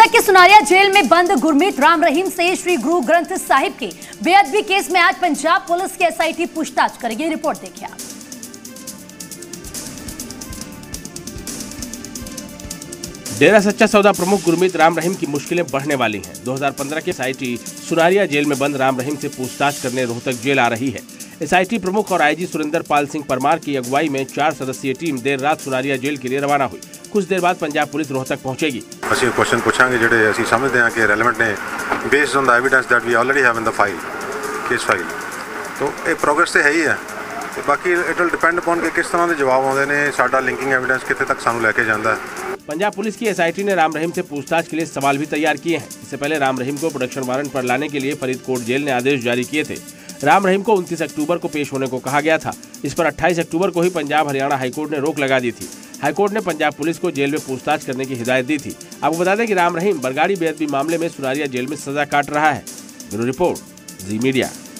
तक के सुनारिया जेल में बंद गुरमीत राम रहीम से श्री गुरु ग्रंथ साहिब के बेअदबी केस में आज पंजाब पुलिस की एसआईटी पूछताछ करेगी। रिपोर्ट देखिए आप। डेरा सच्चा सौदा प्रमुख गुरमीत राम रहीम की मुश्किलें बढ़ने वाली हैं। 2015 की एसआईटी सुनारिया जेल में बंद राम रहीम से पूछताछ करने रोहतक जेल आ रही है। एसआईटी प्रमुख और आईजी सुरेंद्र पाल सिंह परमार की अगुवाई में 4 सदस्यीय टीम देर रात सुनारिया जेल के लिए रवाना हुई। कुछ देर बाद पंजाब पुलिस रोहतक पहुंचेगी। ਅਸੀਂ ਕੁਐਸਚਨ ਪੁੱਛਾਂਗੇ ਜਿਹੜੇ ਅਸੀਂ ਸਮਝਦੇ ਹਾਂ ਕਿ ਰੈਲੇਵੈਂਟ ਨੇ based on the evidence that we already have in the file case file. तो ਇਹ ਪ੍ਰੋਗਰੈਸ ਤੇ ਹੈ ਹੀ ਹੈ ਤੇ ਬਾਕੀ ਇਟ ਵਿਲ ਡਿਪੈਂਡ ਅਪਨ ਕਿ ਕਿਸ ਤਰ੍ਹਾਂ ਦੇ ਜਵਾਬ ਆਉਂਦੇ ਨੇ, ਸਾਡਾ ਲਿੰਕਿੰਗ ਐਵੀਡੈਂਸ ਕਿੱਥੇ ਤੱਕ ਸਾਨੂੰ ਲੈ ਕੇ ਜਾਂਦਾ है। पंजाब पुलिस की एसआईटी ने राम रहीम से पूछताछ के लिए सवाल भी तैयार किए हैं। इससे पहले राम रहीम को प्रोडक्शन वारंट पर लाने के लिए फरीदकोट जेल ने आदेश जारी किए थे। राम रहीम को 29 अक्टूबर को पेश होने को कहा गया था। इस पर 28 अक्टूबर को ही पंजाब हरियाणा हाईकोर्ट ने रोक लगा दी थी। हाईकोर्ट ने पंजाब पुलिस को जेल में पूछताछ करने की हिदायत दी थी। आपको बता दें कि राम रहीम बरगाड़ी बेअदबी मामले में सुनारिया जेल में सजा काट रहा है। Bureau report, Zee media.